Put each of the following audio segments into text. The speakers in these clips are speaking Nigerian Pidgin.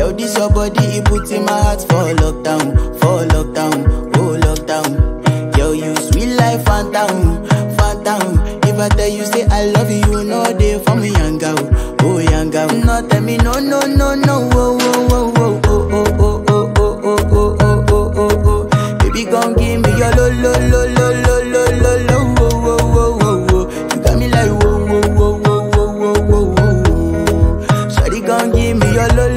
Yo, this your body, it puts in my heart for lockdown, oh lockdown. Yo, you sweet life, phantom, phantom. If I tell you say I love you, you know they for me, yanga, oh yanga. No, tell me no, oh, baby, gon' give me your lo. You got me like whoa. Shawty gon' give me your lo.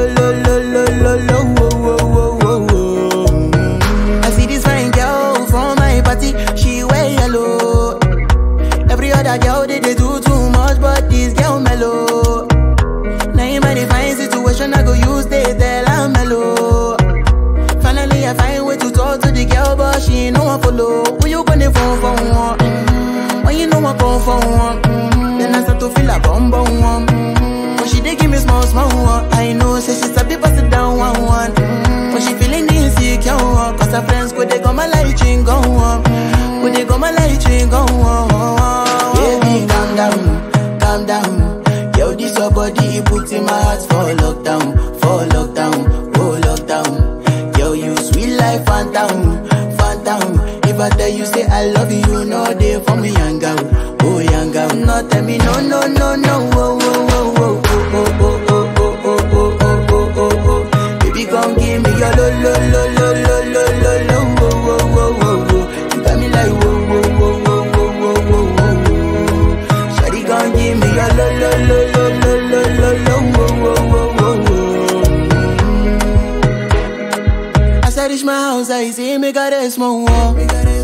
I see this fine girl from my party, she wear yellow. Every other girl they do too much, but this girl mellow. Naim I define situation, I go use they tell I'm mellow. Finally I find way to talk to the girl, but she ain't no one follow. Who you gonna phone for one? When you know I come for one, then I start to feel a bum one. When she dey give me small one, I know say she's a bit busted down one. When she feeling insecure, cause her friends go they go my light ring go on, go they go my light ring go on. Baby, calm down. Yo, this your body, it puts in my heart for lockdown, oh lockdown. Yo, you sweet life, phantom. If I tell you say I love you, you know they for me, yanga, oh yanga. No, tell me no, oh. Baby, gon' give me your lo. You got me like whoa. Shawty gon' give me your lo. As I reach my house, I see me got a small wall.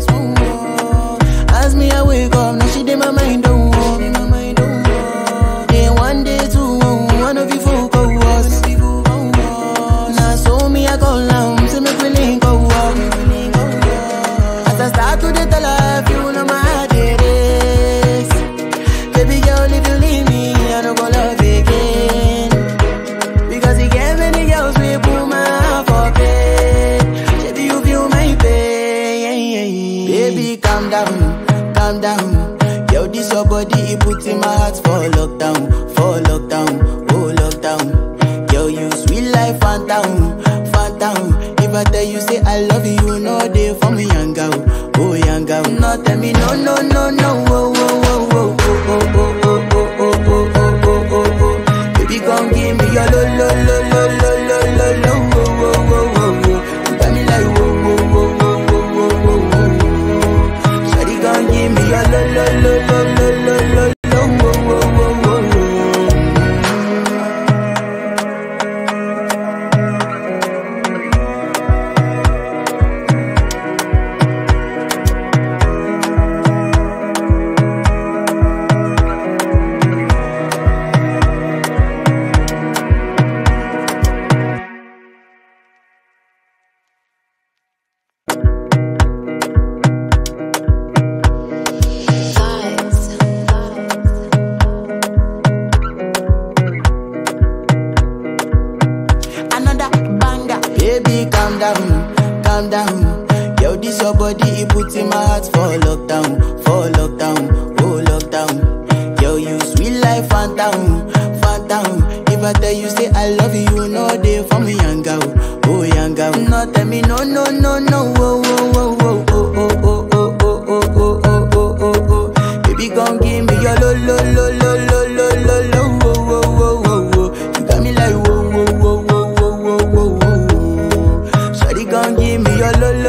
As me I wake up, now she did my mind don't walk. Then one day two, one of you folk go was. Now so me I go down, see me feeling go up. As I start to the tell her, you know my heart it is. Baby girl, if you leave me, I don't go love again. Because you get many girls, we put my heart for bed. Baby, you feel my pain. Baby, calm down. Yo, this your body, it puts in my heart for lockdown, oh lockdown. Yo, you sweet life, phantom. If I tell you say I love you, you know they for me, yanga, oh yanga. No, tell me no, oh. Baby, gon' give me your lo. You got me like whoa. Give me your lo. Calm down. Yo, this your body, it puts in my heart for lockdown, oh lockdown. Yo, you sweet life, phantom. If I tell you say I love you, you know they for me, yanga, oh yanga. No, tell me no, oh. Baby, gon' give me your lo. You got me like whoa. Gon' give me your lo.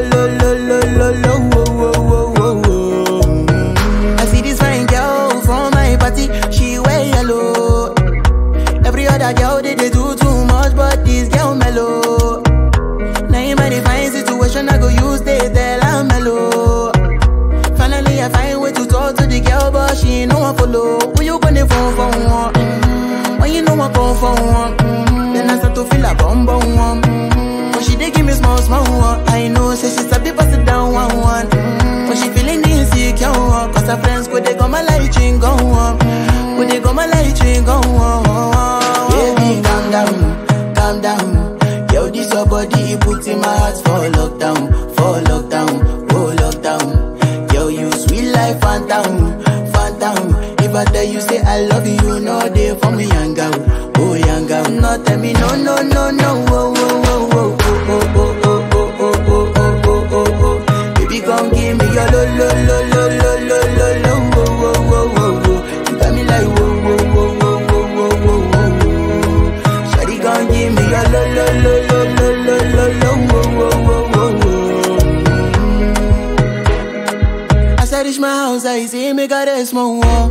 I see this fine girl from my party, she wear yellow. Every other girl they do too much, but this girl mellow. Naim I define situation, I go use they tell I'm mellow. Finally I find way to talk to the girl, but she ain't no one follow. Who you gonna phone for one? When you know I come for one, then I start to feel a bum one. She dey give me small one. I know say she's a bit busted down one. When she feeling insecure, cause her friends go they go my light ring go on, go they go my light ring go on. Baby, calm down. Yo, this your body, it puts in my heart for lockdown, oh lockdown. Yo, you sweet life, phantom. If I tell you say I love you, you know they for me, yanga, oh yanga. No, tell me no, no, no, no, oh, oh, oh, oh, oh, oh, oh, oh, oh, oh, oh, oh, oh, oh. Baby, come give me your lo, lo, lo, lo, lo, lo, lo, lo, oh, oh, oh, oh, oh. You got me like whoa, whoa, whoa, whoa, whoa, whoa, whoa, whoa. Shawty, come give me your lo, lo, lo, lo, lo, lo, lo, lo, oh, oh, oh, oh, oh. As I reach my house, I see me got a small wall.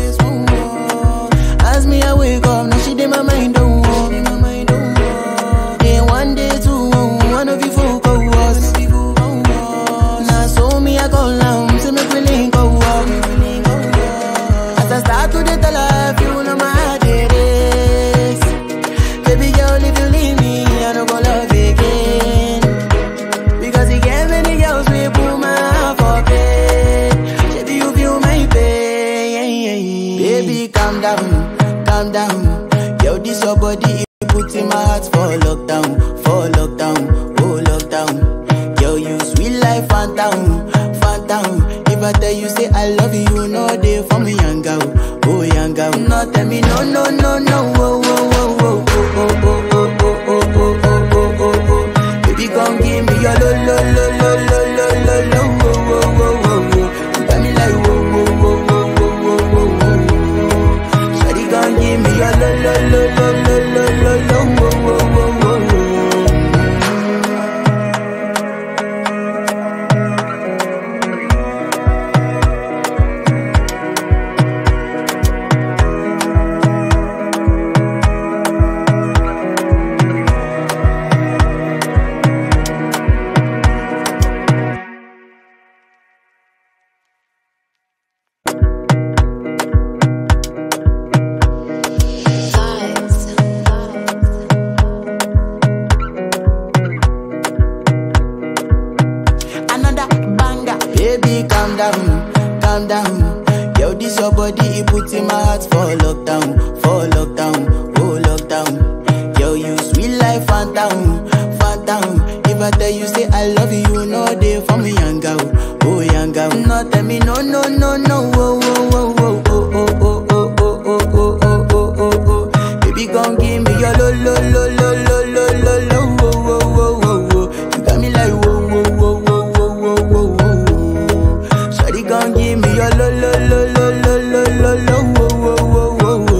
As me, I wake up, now she did my mind don't walk. Day one, day two, one of you folk go was. Now so me, I go down, see me feeling go up. As I start to the tell her, you know my heart it is. Baby girl, if you leave me, I don't go love again. Because you gave many girls, we put my heart for bed. Baby, you feel my pain. Baby, calm down. Calm down, yo, this your body, it puts in my heart for lockdown, oh lockdown. Yo, you sweet life, phantom, phantom. If I tell you say I love you, no day for me, yanga, oh yanga. No, tell me no, no, no, no, oh, oh, oh, oh, oh, oh, oh, oh, oh, oh, oh, oh, oh, oh. Baby, come give me your lo, lo, lo, lo, lo, lo, lo, lo, oh, oh, oh, oh, oh. You got me like whoa, whoa, whoa, whoa, whoa, whoa, whoa, whoa. Give me your lo, lo, lo, lo, lo, lo, lo, lo, oh, oh, oh, oh, oh. Calm down. Yo, this your body, it puts in my heart for lockdown, oh lockdown. Yo, you sweet life, phantom, phantom. If I tell you say I love you, no day for me, yanga, oh yanga. No, tell me no, no, no, no, oh, oh, oh, oh, oh, oh, oh, oh, oh, oh, oh, oh, oh, oh. Baby, come give me your lo, lo, lo, lo, lo, lo, lo, lo, oh, oh, oh, oh, oh. You got me like whoa, whoa, whoa, whoa, whoa, whoa, whoa, whoa. Gon' give me your lo, lo, lo, lo, lo, lo, lo, lo, wo, wo, wo, wo, wo.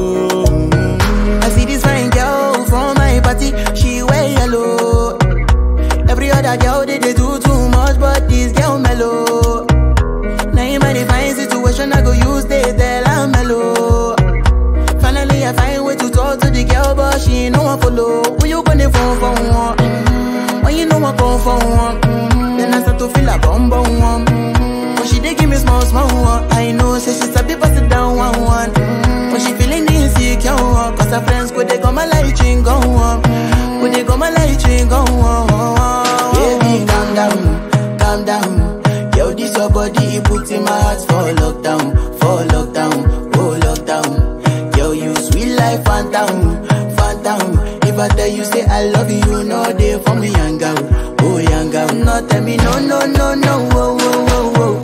I see this fine girl from my party, she wear yellow. Every other girl, they do too much, but this girl mellow. Naim I find situation, I go use they tell I'm mellow. Finally, I find way to talk to the girl, but she ain't no one follow. Who you gonna phone for one? When you know I come for one, then I start to feel a bum bum one. She dey give me small, small one. I know, say she's a bit pass it down one, one. But she feeling insecure, cause her friends go they go my light ring go on. Go they go my light ring go on. Baby, calm down, calm down. Yo, this your body, it puts in my heart for lockdown, oh lockdown. Yo, you sweet life, phantom, phantom. If I tell you say I love you, no day for me, yanga, oh yanga. No, tell me no, no, no, no, oh, oh, oh, oh.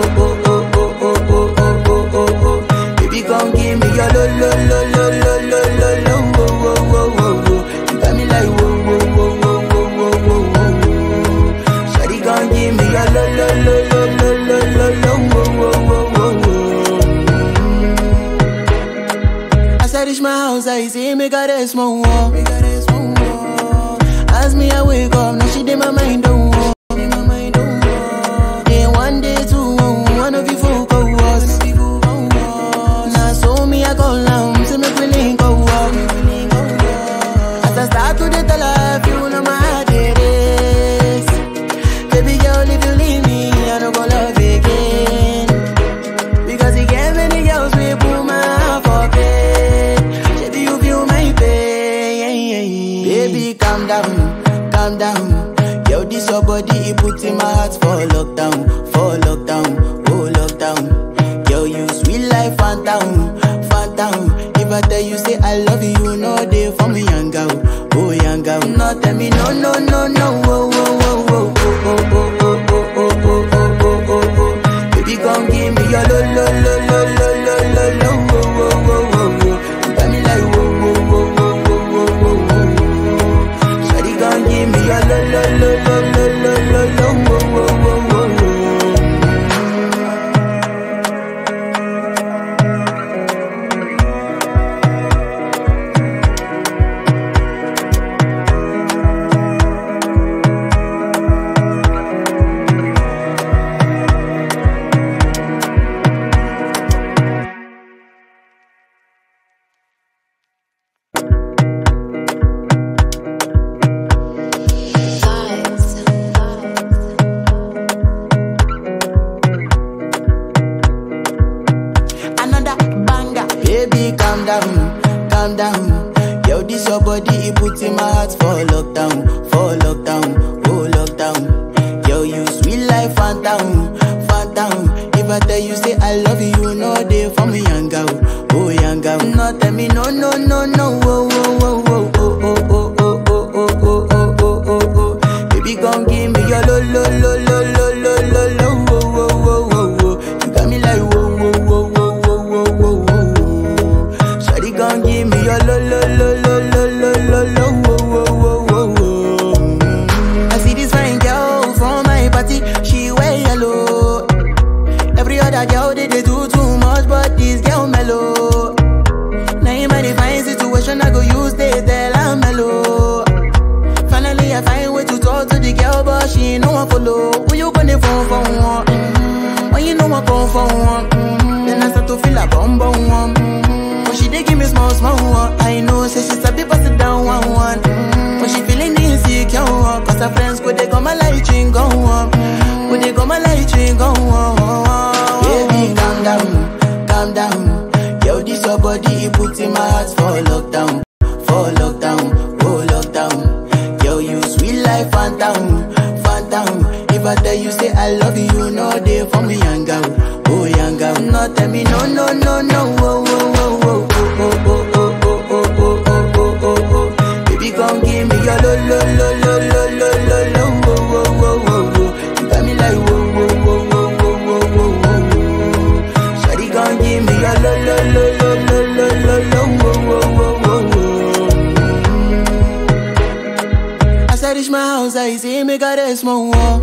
Baby, come give me your lo, lo, lo, lo, lo, lo, lo, lo, oh, oh, oh, oh. You got me like whoa, whoa, whoa, whoa, whoa, whoa, whoa, whoa. Shawty, come give me your lo, lo, lo, lo, lo, lo, lo, lo, oh, oh, oh, oh. As I reach my house, I see me got a small wall. As me, I wake up, now she did my mind don't walk. Day one, day two, one of you folk go was. Now so me, I go down, see me feeling go up. As I start to the tell her, you know my heart it is. Baby girl, if you leave me, I don't go love again. Because you gave many girls, we put my heart for bed. Baby, you feel my pain. Baby, calm down, calm down. Yo, this your body, it puts in my heart for lockdown, oh lockdown. Yo, you sweet life, phantom, phantom. If I tell you say I love you, no day for me, yanga, oh yanga. No, tell me no, no, no, no, oh, oh, oh, oh, oh, oh, oh, oh, oh, oh, oh, oh, oh, oh. Baby, come give me your lo, lo, lo, lo, lo, lo, lo, lo, oh, oh, oh, oh, oh. You got me like whoa, whoa, whoa, whoa, whoa, whoa, whoa. body, it puts in my heart for lockdown, oh lockdown. Yo, you sweet life, phantom, phantom. If I tell you say I love you, you know they for me yanga, oh yanga. No tell me no, no, no, no, oh, oh, oh, oh, oh, oh, oh, oh, oh, oh, oh, oh, oh. Baby, gon' give me your lo, lo, lo, lo, lo, lo, lo, lo, oh, oh, oh, oh, oh. You got me like whoa, whoa, whoa, whoa, whoa, whoa, whoa, whoa. Shawty gon' give me your lo, lo, lo, lo, lo, lo, lo, lo, oh, oh, oh, oh, oh. I see this fine girl from my party, she wear yellow. Every other girl they do too much, but this girl mellow. Naim I define situation, I go use they tell I'm mellow. Finally I find way to talk to the girl, but she ain't no one follow. Who you gonna phone for one? When you know I come for one, then I start to feel a bum bum one. But she dey give me small small one. I know say she's a bit pass it down one one. But she feeling insecure, cause her friends go they come my light ring go on. Go they come my light ring go on. Baby, calm down, calm down. Yo, this your body, it puts in my heart for lockdown, oh lockdown. Yo, you sweet life, phantom, phantom. If I tell you say I love you, you know they for me yanga, oh yanga. No tell me no, no, no, no, oh, oh, oh, oh, oh, oh, oh, oh, oh, oh, oh, oh, oh. Baby, gon' give me your lo, lo, lo, lo, lo, lo, lo, lo, oh, oh, oh, oh, oh. You got me like whoa, whoa, whoa, whoa, whoa, whoa, whoa, whoa. Shawty gon' give me your lo, lo, lo, lo, lo, lo, lo, lo, oh, oh, oh, oh, oh. As I reach my house, I see me got a small wall.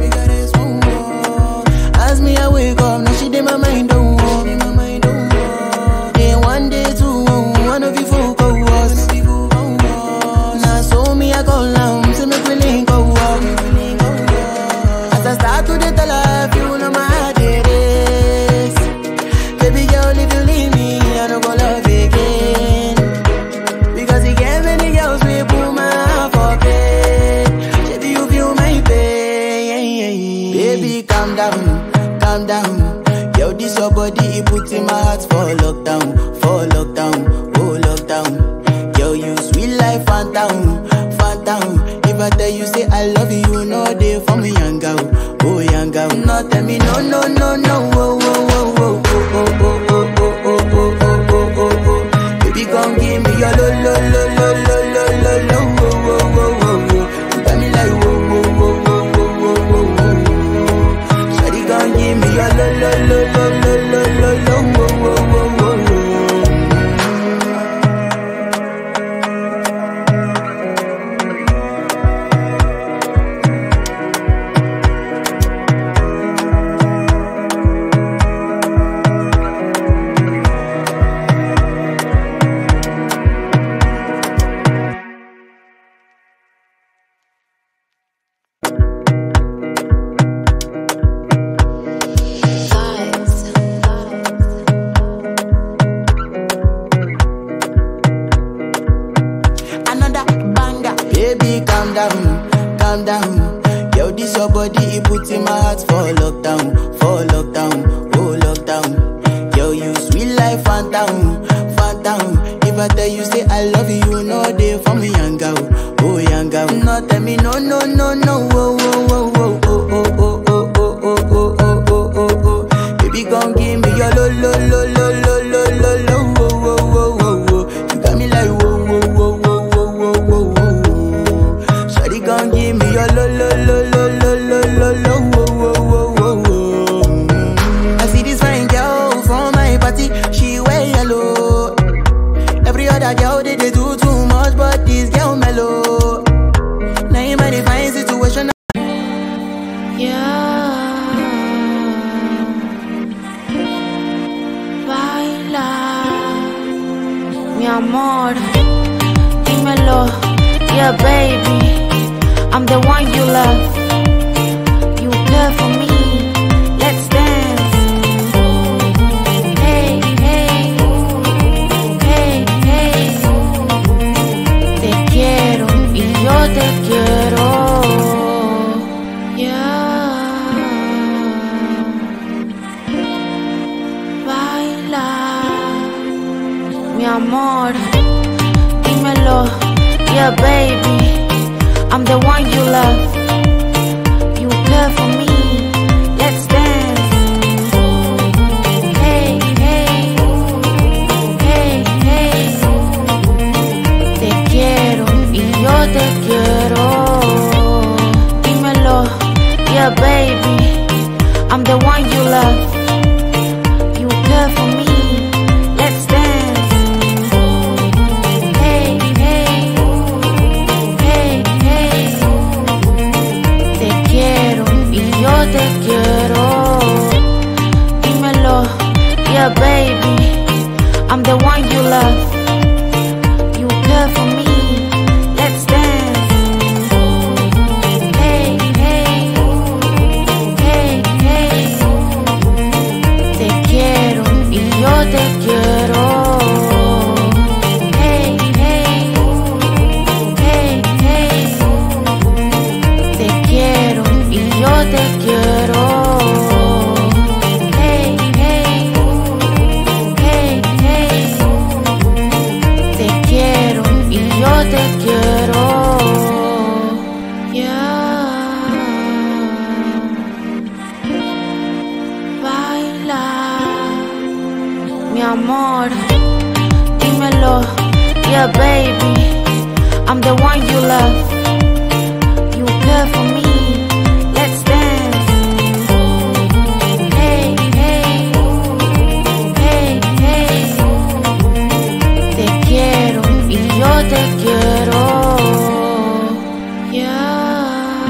As me I wake up, now she did my mind don't walk. Then one day two, one of you folk go was. Now so me I go down, so make me link go walk. As I start to the tell her, you know my heart it is. Baby girl, if you leave me, I don't go love again. Because you gave many girls we put my heart for bed. Baby, you feel my pain. Baby, calm down, calm down. Yo, this your body, it puts in my heart for lockdown, oh lockdown. Yo, you sweet life, phantom, phantom. If I tell you say I love you, you know they for me yanga, oh yanga. No tell me no, no, no, no, oh, oh, oh, oh, oh, oh, oh, oh, oh, oh, oh, oh, oh. Baby, gon' give me your lo, lo, lo, lo, lo, lo, lo, lo, oh, oh, oh, oh, oh. You got me like whoa, whoa, whoa, whoa, whoa, whoa, whoa, whoa. Shawty gon' give me your lo, lo, lo, lo, lo, lo, lo, lo, oh, oh, oh, oh, oh. Baby, calm down, calm down. Yo, this your body, it puts in my heart for lockdown, oh lockdown. Yo, you sweet life, phantom, phantom. If I tell you say I love you, you know they for me yanga, oh yanga. No tell me no, no, no, no, oh, oh, oh, oh, oh, oh, oh, oh, oh, oh, oh, oh, oh, oh. Baby, gon' give me your lo, lo, lo, lo, lo, lo, lo, lo, oh, oh, oh, oh, oh. You got me like whoa, whoa, whoa, whoa, whoa, whoa, whoa, whoa. Shawty gon' give me your lo, lo, lo, lo, lo, lo, lo, lo, oh, oh, oh, oh, oh. I see this fine girl from my party, she wear yellow. Every other girl they do too much, but this girl mellow. Naim I define situation. Yeah, baila, mi amor, dímelo, yeah baby, I'm the one you love, you care for me, let's dance, hey, hey, hey, hey, te quiero y yo te quiero. Mi amor, dímelo, yeah I'm the one you love. You care for me. Let's dance. Hey, hey, hey, hey. Te quiero y yo te quiero. Dímelo, yeah baby. I'm the one you love. You care for me. Let's dance. Hey, hey, hey, hey. Te quiero y yo te quiero. Dímelo, yeah baby. I'm the one you love. You care for me. Let's dance. Hey, hey, hey, hey. Te quiero y yo te quiero. Hey, hey, hey, hey. Te quiero y yo te quiero. Hey, hey, hey, hey. Te quiero y yo te quiero. Yeah. Baila, mi amor. Dímelo, yeah baby. I'm the one you love. You care for me. Let's dance. Hey, hey, hey, hey. Te quiero y yo te quiero. Yeah.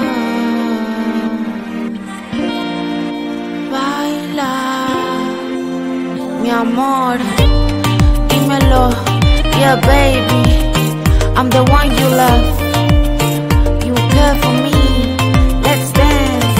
Baila, mi amor. Dímelo, yeah baby. I'm the one you love. You care for me. Let's dance.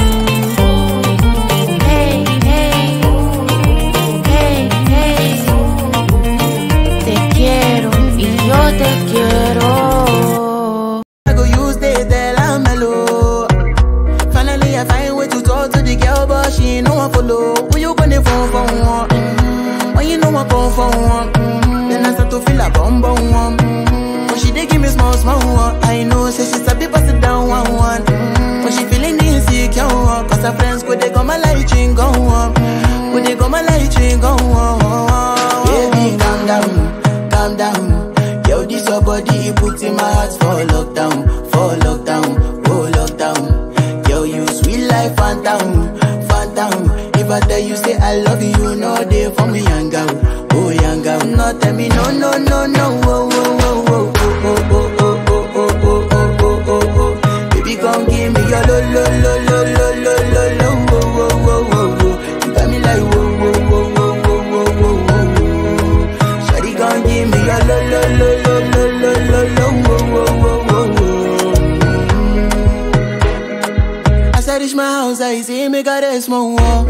Hey, hey, hey, hey. Te quiero y yo te quiero. I go use this, tell I'm mellow. Finally, I find way to talk to the girl, but she ain't no one follow. Who you gonna phone for one? When you know I come for one, then I start to feel a bum bum one. When she dey give me small small one, I know say she's a bit busted down one one. When she feeling insecure, cause her friends go they go my light ring go on, go they go my light ring go on. Baby, calm down, calm down. Yo, this your body, it puts in my heart for lockdown, oh lockdown. Yo, you sweet life, phantom, phantom. If I tell you say I love you, no day for me, yanga, oh yanga. No tell me no, no, no, no, oh, oh, oh, oh, oh, oh, oh, oh, oh, oh, oh, oh, oh, oh. Baby, come give me your lo, lo, lo, lo, lo, lo, lo, lo, oh, oh, oh, oh, oh. You got me like whoa, whoa, whoa, whoa, whoa, whoa, whoa, whoa. Shawty, come give me your lo, lo, lo, lo, lo, lo, lo, lo, oh, oh, oh, oh, oh. As I reach my house, I see me got a small wall.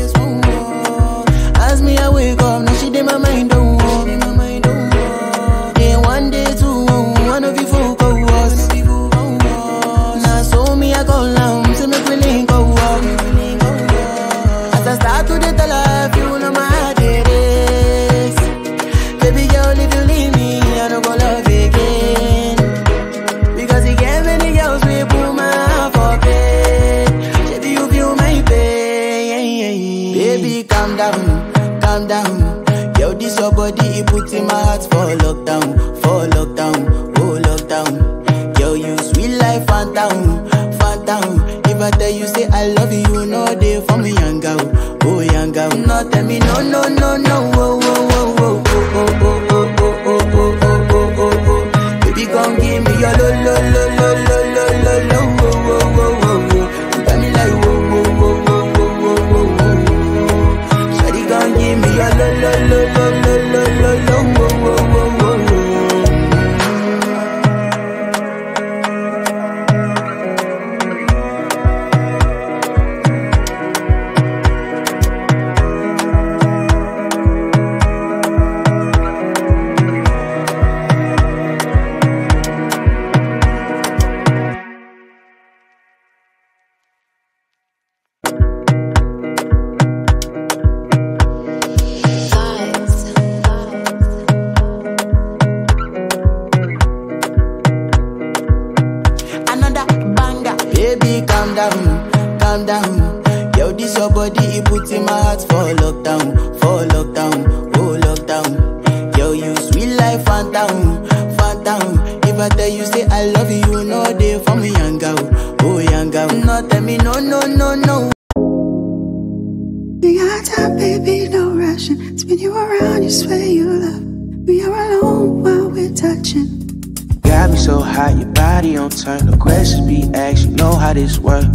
As me, I wake up, now she did my mind don't walk. Then one day, two, one of you folk go was. Now so me, I go down, see me feeling go walk. As I start to the life, you know my heart it is. Baby girl, if you leave me, I don't go love again. Because you gave many girls, we put my heart for bed. Baby, you feel my pain. Baby, calm down. Calm down, yo, this your body, it puts in my heart for lockdown, oh lockdown. Yo, you sweet life, phantom, phantom. If I tell you say I love you, no day for me, yanga, oh yanga. No tell me no, no, no, no, oh, oh, oh, oh, oh, oh, oh, oh, oh, oh, oh, oh, oh, oh. Baby, come give me your lo, lo, lo, lo, lo, lo, lo, lo, oh, oh, oh, oh, oh. You got me like whoa, whoa, whoa, whoa, whoa, whoa, whoa, whoa. Give me your lo lo lo lo lo lo lo lo wo wo wo wo wo. down, calm down. Yo, this your body, it puts in my heart for lockdown, oh lockdown. Yo, you sweet life, Fanta, Fanta. If I tell you say I love you, you know they for me yanga, oh yanga. No tell me no, no, no, no. We got time, baby, no rushing. Spin you around, you swear you love. We are alone while we're touching. Got me so hot, your body on turn. No questions be asked, you know how this work.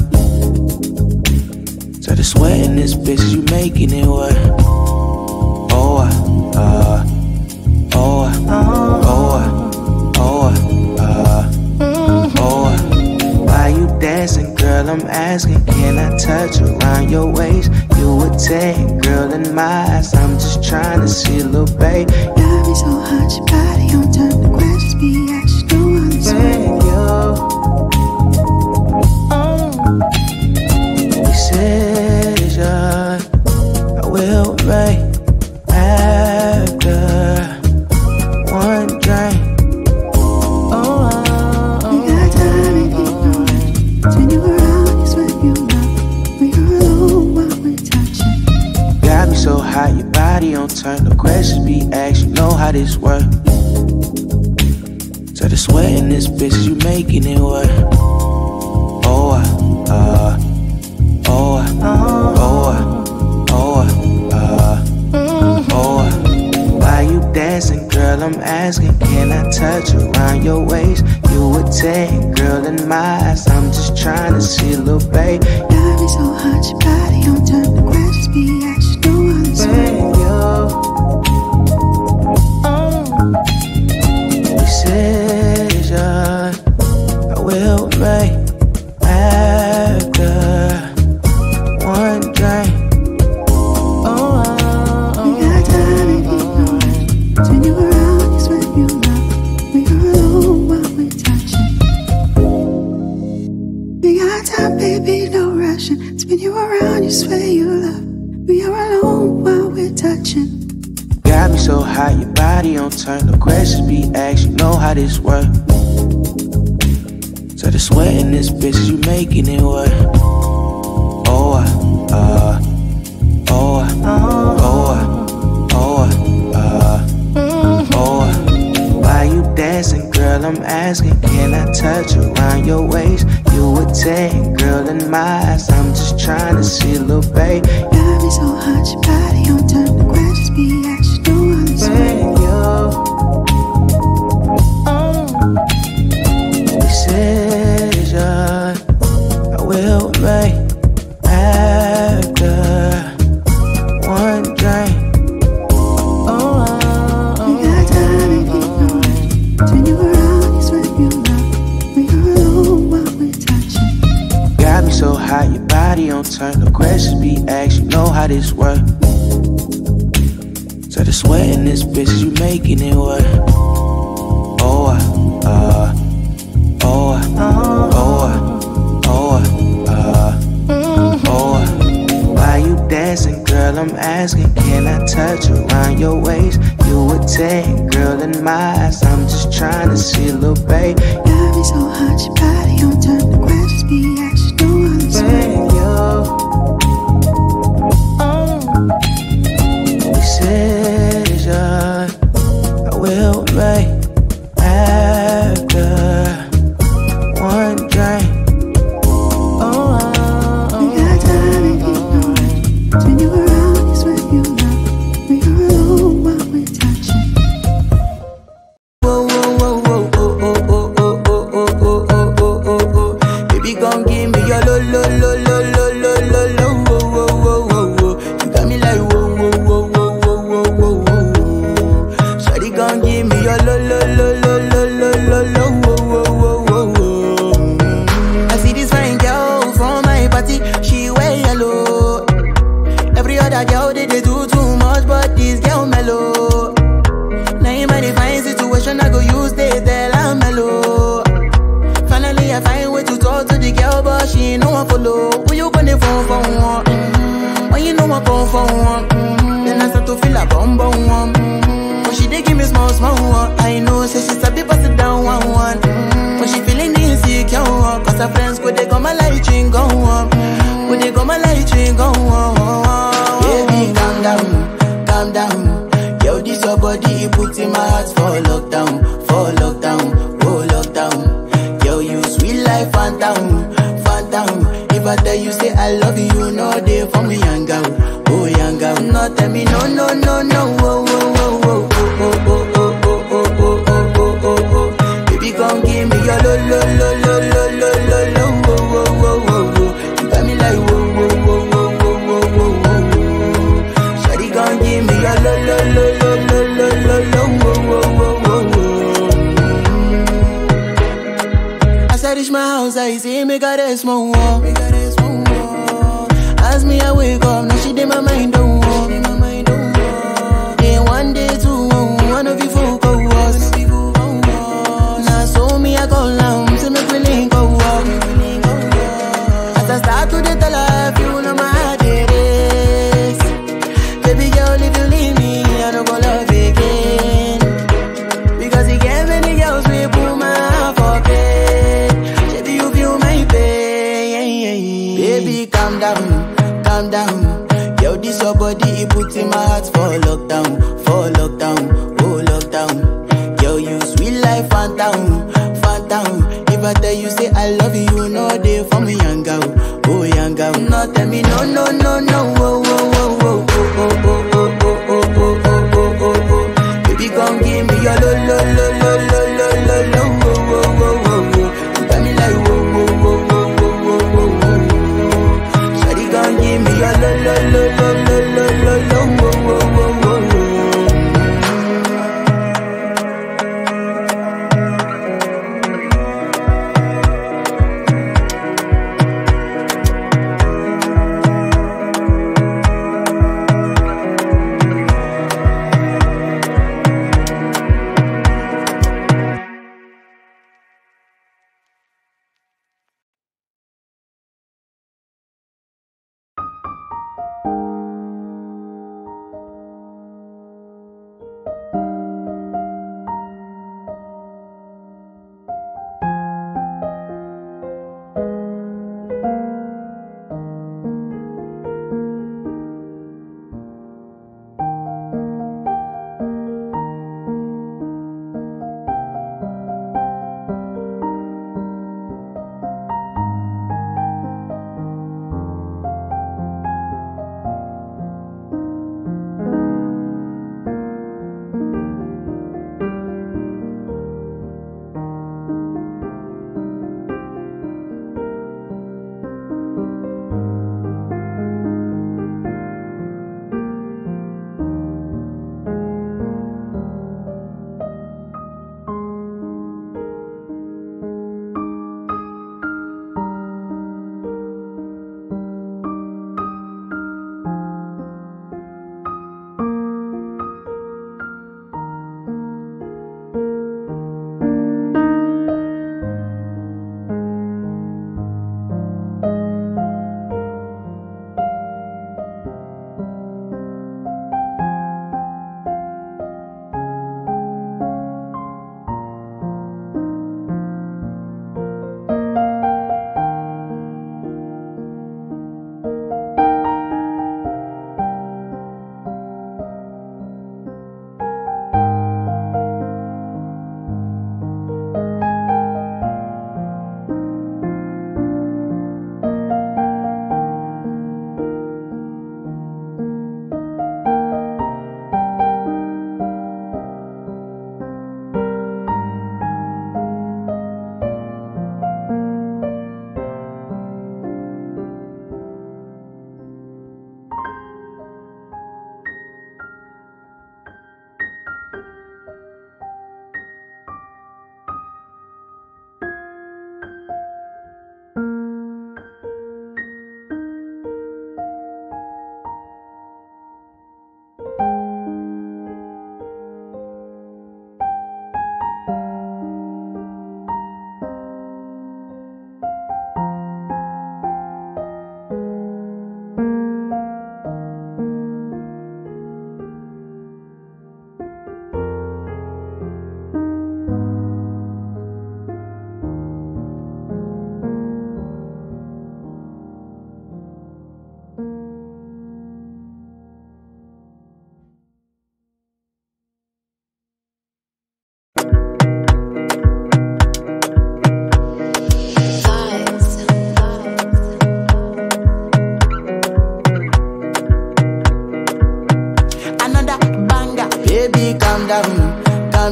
So the sweat in this bitch, you making it work. Why you dancing, girl? I'm asking, can I touch around your waist? You a 10, girl, in my eyes. I'm just trying to see a little babe. Got me so hot, your body on turn. The questions be asked, you know how this work. Decision I will make after one drink. We got time, baby, no rush. Spin you around, you swear you love. We are alone while we're touching. Got me so hot, your body on turn. No questions be asked, you know how this work. So the sweat in this bitch, you making it work. Why you dancing, girl? I'm asking, can I touch around your waist? You a 10, girl, in my eyes. I'm just trying to see a little babe. Got me so hot, your body on turn. The questions be asked, you know how this work. Decision I will make after one drink. We got time, baby, no rush. Spin you around, you swear you love. We are alone while we're touching. We got time, baby, no rushing. Spin you around, you swear you love. We are alone while we're touching. Got me so hot, your body on turn. No questions be asked, you know how this work. So the sweat in this bitch, you making it work. Why you dancing, girl? I'm asking, can I touch around your waist? You a 10, girl, in my eyes. I'm just trying to see a little babe. Got me so hot, your body on turn. The questions be asked, you know how this work. Decision I will make after one drink. We got time, baby, no rush. Spin you around, you swear you love. We are alone while we're touching. Got me so hot, your body on turn. No questions be asked, you know how this work. So the sweat in this bitch, you making it work. Why you dancing, girl? I'm asking, can I touch around your waist? You a 10, girl, in my eyes. I'm just trying to see a little babe. Got me so hot, your body on turn. The questions be asked, you know how this work. Decision I will make after one drink. We got time, baby, no rush. Spin you around, you swear you love. We are alone while we're touching. Whoa, whoa, whoa, whoa, oh, oh, oh, oh, oh, oh, oh, oh, oh, oh. Baby, gon' give me your lo, lo, lo, lo, lo, lo, lo, lo, whoa, whoa, whoa, whoa, whoa. You got me like whoa, whoa, whoa, whoa, whoa, whoa, whoa, whoa. Shawty gon' give me your lo, lo, lo, lo, lo, lo, lo, lo, whoa, whoa, whoa, whoa, whoa. I see this fine girl from my party, she wear yellow. Every other girl they do too much, but this girl mellow. Naim I define situation, I go use they tell I'm mellow. Finally I find way to talk to the girl, but she ain't no one follow. When you gonna phone for one? When you know I come for one? Then I start to feel a bum bum one. But she dey give me small small one. I know say she's a bit busted down one. But she feeling insecure, cause her friends go they come my light ring go like Fanta, Fanta. If I tell you say I love you, no day for me yanga, oh yanga. No tell me no no no no, oh oh oh oh oh oh oh oh oh oh oh oh oh. Baby gon' give me your lo lo lo lo lo lo lo lo, oh oh oh oh oh. You got me like whoa whoa whoa whoa whoa whoa whoa whoa. Shawty gon' give me your lo lo lo lo lo lo lo lo, oh oh oh oh oh. As I reach my house, I see me got a small wall. As me I wake up, now she did my mind don't walk. Then one day two, one of you folk go was. Now so me I go down, see me willing go walk. As I start to the tell her, you know my heart it is. Baby girl, if you leave me, I don't go love again. Because you get many girls, we put my heart for bed. Baby, you feel my pain. Baby, calm down. Calm down, yo, this your body, it puts in my heart for lockdown, oh lockdown. Yo, you sweet life, phantom, phantom. If I tell you say I love you, no day for me, young girl, oh young girl. No, tell me no, no, no, no, oh, oh, oh, oh, oh, oh, oh, oh, oh, oh, oh, oh, oh, oh. Baby, come give me your lo, lo, lo, lo, lo, lo, lo, lo, oh, oh, oh, oh, oh. You got me like whoa, whoa, whoa, whoa, whoa, whoa, whoa, whoa. Give me your lo lo lo lo lo lo lo lo, wo wo wo wo wo.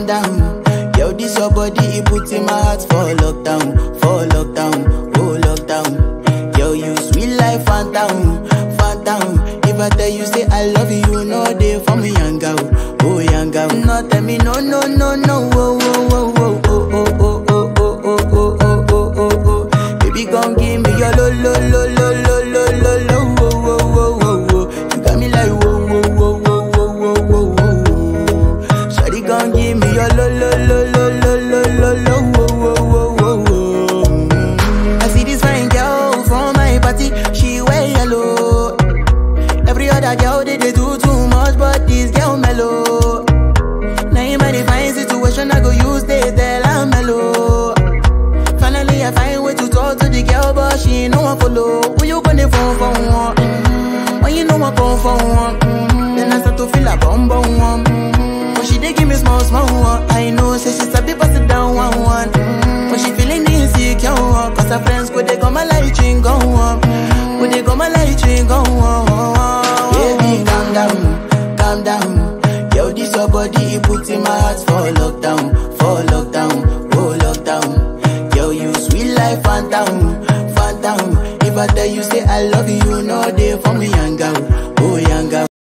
down. Yo, this your body, it puts in my heart for lockdown, oh lockdown. Yo, you sweet life, phantom, phantom. If I tell you say I love you, you know they for me yanga, oh yanga. No tell me no, oh, oh, oh, oh, oh, oh, oh, oh, oh, oh, oh, oh, oh, oh. Baby, come give me your lo, lo, lo, lo, lo, lo, lo, lo, oh, oh, oh, oh, oh. You got me like whoa, whoa, whoa, whoa, whoa, whoa, whoa, whoa. Shawty, come give me your lo, lo, lo, lo, lo, lo, lo, lo, oh, oh, oh, oh, oh. I see this fine girl from my party, she wear yellow. Every other girl they do too much, but this girl mellow. Naim I find situation I go use they tell I'm mellow. Finally I find way to talk to the girl, but she ain't no one follow. Who you gonna phone for one? When you know I come for one, then I start to feel a bum bum one. But she dey give me small one. I know say she's a bit pass it down one. But she feeling insecure, cause her friends go they go my light ring go on. Go they go my light ring go on. Baby, calm down. Yo, this your body, it puts in my heart for lockdown, oh lockdown. Yo, you sweet life, phantom, phantom. If I tell you say I love you, you know they for me yanga, oh yanga.